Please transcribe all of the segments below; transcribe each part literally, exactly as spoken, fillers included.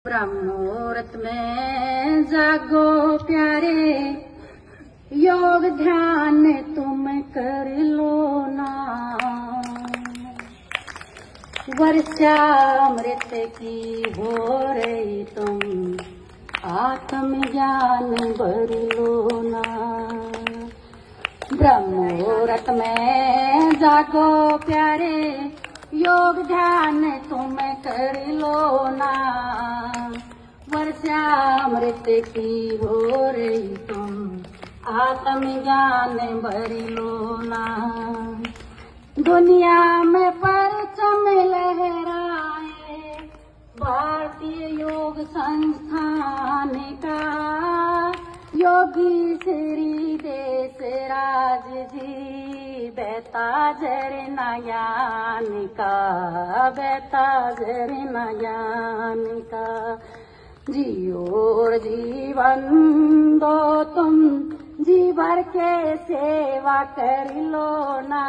ब्रह्ममुहूर्त में जागो प्यारे, योग ध्यान तुम कर लो ना। वर्षामृत की हो रही तुम, आत्म ज्ञान भर लो ना। ब्रह्ममुहूर्त में जागो प्यारे, योग ध्यान तुम कर लो ना। वर्षामृत की हो रही तुम, आत्म ज्ञान भर लो ना। दुनिया में परचम लहराए भारतीय योग संस्थान का, योगी श्री देश राज जी बहता झरना ज्ञान का, बहता झरना ज्ञान का। जियो और जीवन दो तुम, जी भर के सेवा कर लो ना।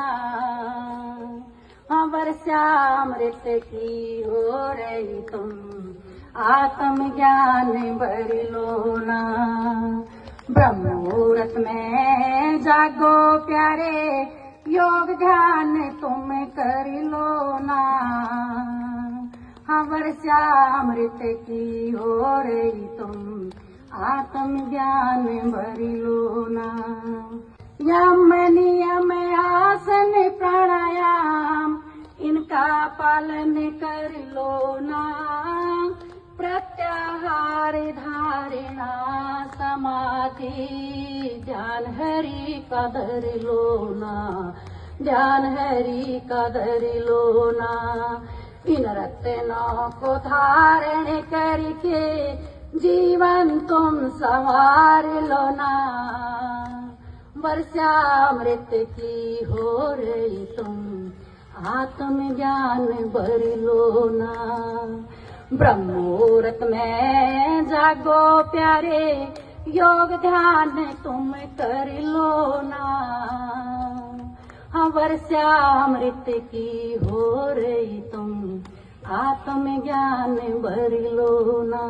हाँ वर्षामृत की हो रही तुम, आत्म ज्ञान भर लो ना। ब्रह्ममुहूर्त में जागो प्यारे, योग ध्यान तुम कर लो ना। हाँ वर्षामृत की हो रही तुम, आत्म ज्ञान भर लो ना। यम नियम आसन प्राणायाम इनका पालन कर लो ना। प्रत्याहार धारणा समाधि ध्यान हरि का धर लो ना, ध्यान हरि का धर लो ना। इन रत्नों को धारण करके जीवन तुम संवार लो ना। वर्षामृत की हो रही तुम, आत्म ज्ञान भर लो ना। ब्रह्ममुहूर्त में जागो प्यारे, योग ध्यान तुम कर लो ना। हाँ वर्षामृत की हो रही तुम, आत्म ज्ञान भर लो ना।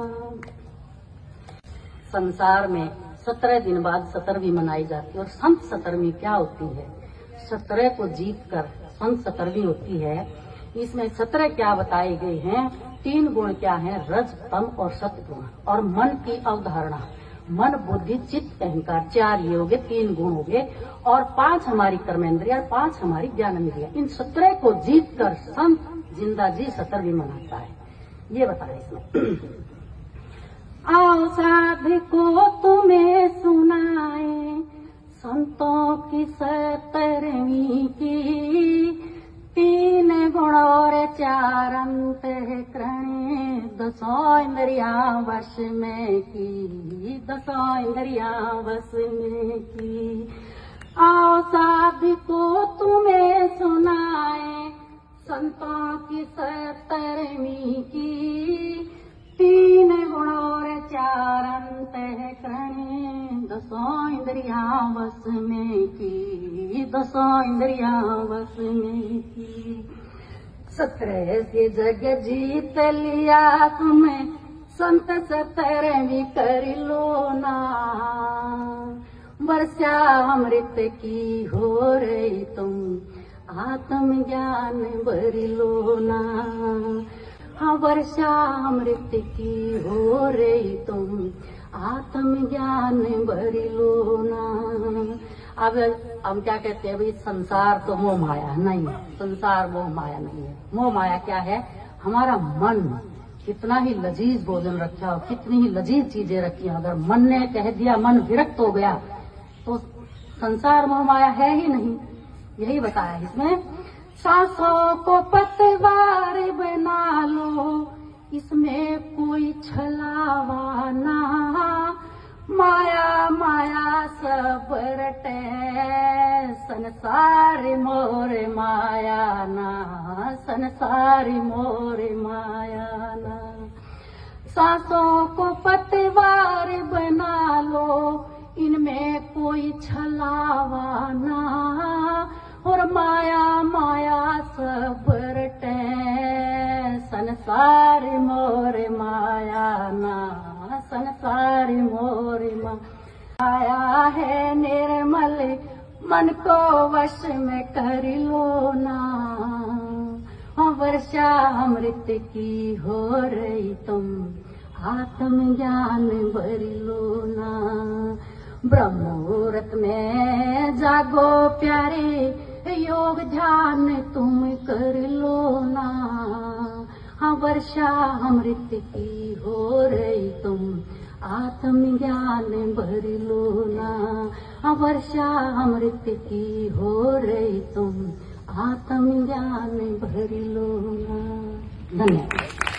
संसार में सत्रह दिन बाद सतरवीं मनाई जाती है, और संत सतरवीं क्या होती है? सत्रह को जीत कर संत सतरवीं होती है। इसमें सत्रह क्या बताए गए हैं? तीन गुण क्या हैं? रज, तम और सत्गुण, और मन की अवधारणा। मन, बुद्धि, चित्त, अहंकार, चार ये हो गए, तीन गुण हो गए, और पांच हमारी कर्मेंद्रिया, पांच हमारी ज्ञानेंद्रिया। इन सत्रह को जीत कर संत जिंदा जी सतरवीं मनाता है, ये बताया इसमें। आओ साधको तुम्हें सुनाए संतों की सतरवीं की। तीन गुण और चार अंतःकरण, दसों इंद्रिया वश में की, दसों इंद्रिया वश में की। आओ साधको तुम्हें सुनाए संतों की सतरवीं की। तीन गुण और चार अंतःकरण, दसों इंद्रिया वश में की, दसों इंद्रिया वश में की। सत्रह से जग जीत लिया तुम्हें, संत सतरवीं कर लो ना। वर्षामृत की हो रही तुम, आत्म ज्ञान भर लो ना। हाँ वर्षामृत की हो रही तुम, आत्म ज्ञान भर लो ना। अब हम क्या कहते हैं भाई, संसार तो मोह माया नहीं है। संसार मोह माया नहीं है। मोह माया क्या है? हमारा मन कितना ही लजीज भोजन रखा हो, कितनी ही लजीज चीजें रखी हो, अगर मन ने कह दिया, मन विरक्त हो गया, तो संसार मोह माया है ही नहीं। यही बताया इसमें। सांसों को पतवार बना लो, इसमें कोई छलावा ना। माया माया सब रटे, संसार मोर माया ना, संसार मोर माया ना। सांसों को पतवार बना लो, इनमें कोई छलावा ना। और माया माया सब रटे, संसार मोर माया ना, संसार मोर माया है निर्मल, मन को वश में कर लो ना। वर्षा अमृत की हो रही तुम, आत्म ज्ञान भर लो ना। ब्रह्म मुहूर्त में जागो प्यारे, योग ध्यान तुम कर लो ना। हाँ वर्षा अमृत की हो रही तुम, आत्म ज्ञान भर लो ना। हाँ वर्षा अमृत की हो रही तुम, आत्म ज्ञान भर लो ना। धन्यवाद।